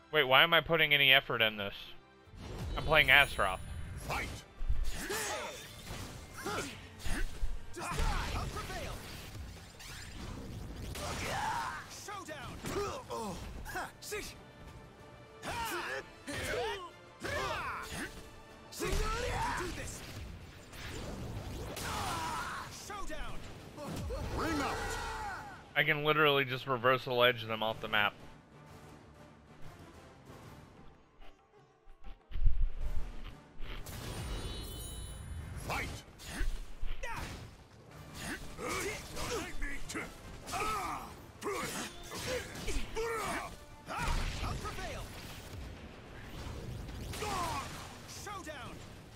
Wait, why am I putting any effort in this? I'm playing Astaroth. Fight! Just die! I'll prevail! Showdown! Oh! Ha! See! Ha! See! You do this! Showdown! Ring out! I can literally just reversal edge them off the map. Fight! I'll prevail! Showdown!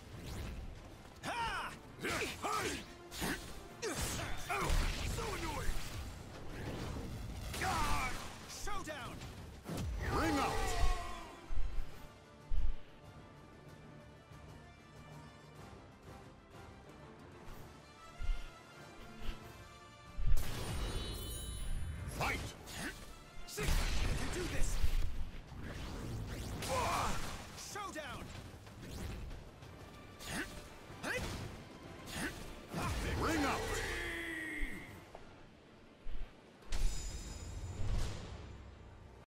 Ha! So annoying! Showdown!